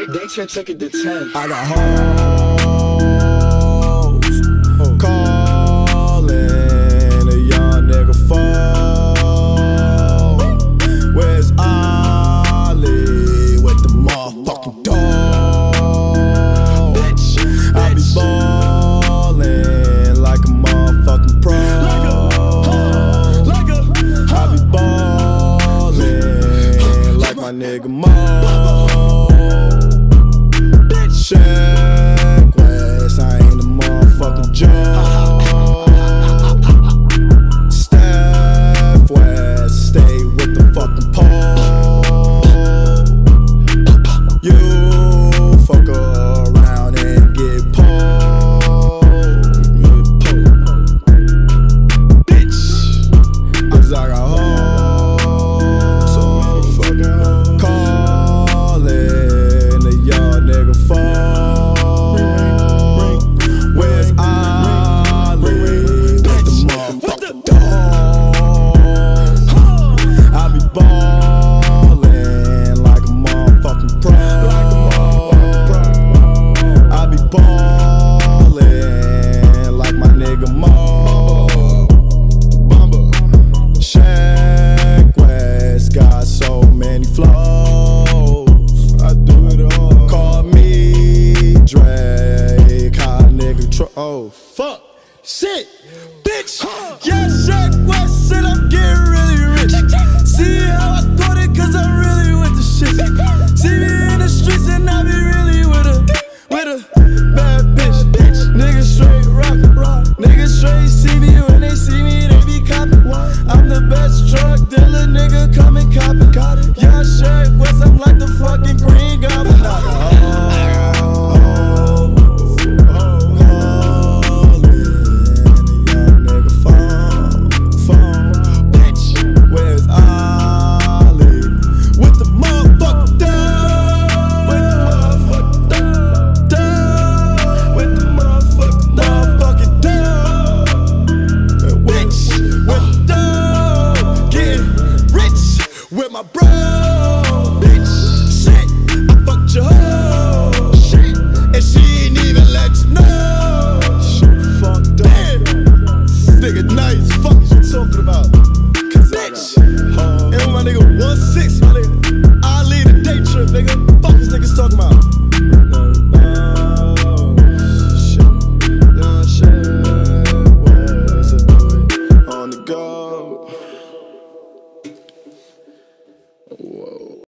They took it to 10. I got hoes calling a young nigga phone. Where's Ollie with the motherfucking dog? I be ballin' like a motherfucking pro. I be ballin' like my nigga Mo. Check West, I ain't the motherfucking Joe. Steph West, stay with the fucking pole. You fuck around and get pulled. Bitch, I got hoes calling a young nigga phone. Oh, fuck, shit, bitch, yeah, Shaq West said I'm getting really rich. See how I thought it, cause I'm really with the shit. See me in the streets and I be really with a bad bitch. Niggas straight rockin', niggas straight see me, when they see me, they be coppin'. I'm the best drug dealer, nigga, come and coppin'. Yeah, Shaq West, I'm like the fucking Green Goblin. With my bro, bitch, shit, I fucked your hoe, shit, and she ain't even let you know. Shit, fucked up. Nigga nice, fuck is you talking about? Bitch, and my nigga 1-6, my nigga, I lead a day trip, nigga. Fuck is niggas talking about? On the go. Whoa.